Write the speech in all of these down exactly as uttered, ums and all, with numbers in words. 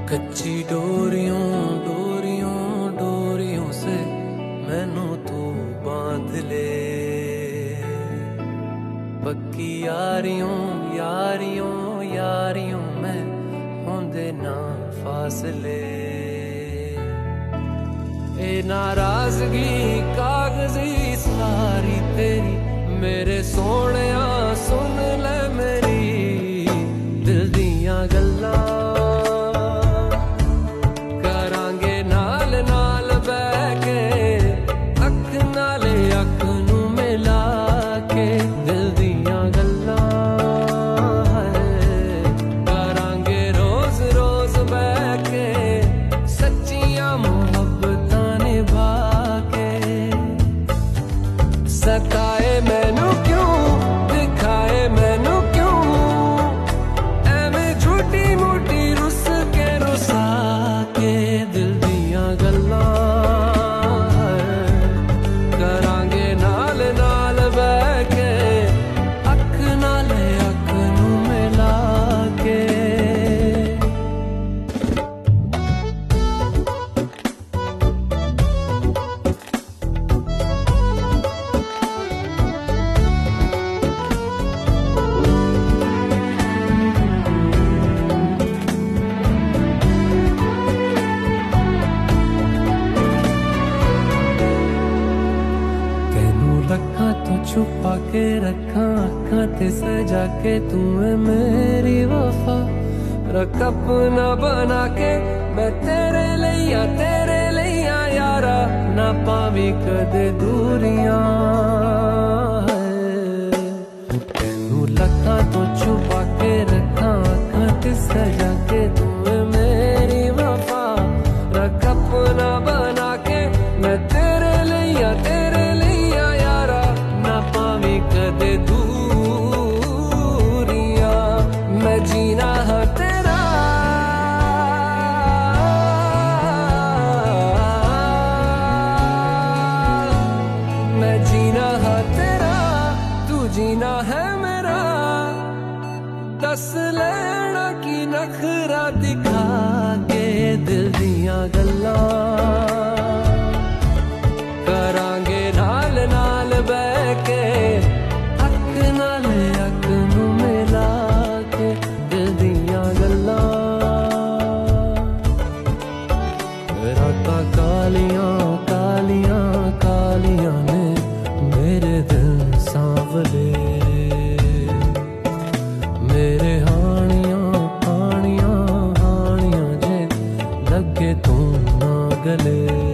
कच्ची डोरियों डोरियों डोरियों से मैनू तू बांध ले, पक्की यारियों यारियों यारियों में होंदे ना फासले। ए नाराजगी कागजी सारी तेरी मेरे सोहणिया सुन ले मेरी दिल दियां गल्लां। सताए मैनू क्यों दिखाए मैनू क्यों एवें झूठी मूठी रुस के रुसा के दिल दियां गल्लां करांगे नाल नाल बह के अख नाल अख नू मिला के। अखां तो छुपा के रखा अखां ते सजा के तू है मेरी वफा, रख अपना बना के मैं तेरे लिया तेरे लिया यारा ना पावी कदे दूरियां। तेनू लखां तो छुपा के रखा अखां ते सजा के तू है मेरी वफा, रख अपना बना के मैं तेरे लिया तेरे कदे दूरियां। मैं जीना है तेरा मैं जीना है तेरा तू जीना है मेरा, दस लेना की नखरा दिखा के दिल दियां गल्लां करांगे नाल नाल बह के अख नाल अख नू मिला के दिल दियां गल्लां। रातां कालियां कालियां कालियां ने मेरे दिल सांवले, मेरे हानियां हानियां हानियां जे लगे तू ना गले।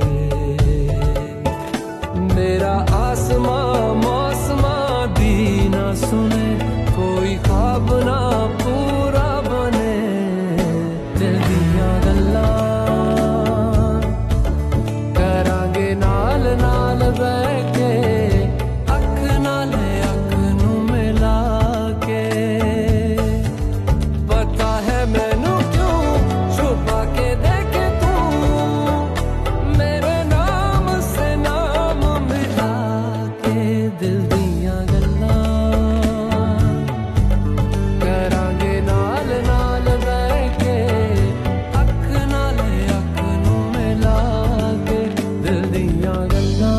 मेरा आसमां मौसमां दी ना सुने कोई ख्वाब ना पूरा बने दिल दियां गल्लां करांगे नाल नाल बह के अख नाल अख नू मिला के। पता है मैनू क्यों छुपा के देखे तू मेरे नाम से नाम मिला के दिल दियां गल्लां करांगे नाल नाल बह के अख नाल अख नू मिला के दिल दियां गल्लां।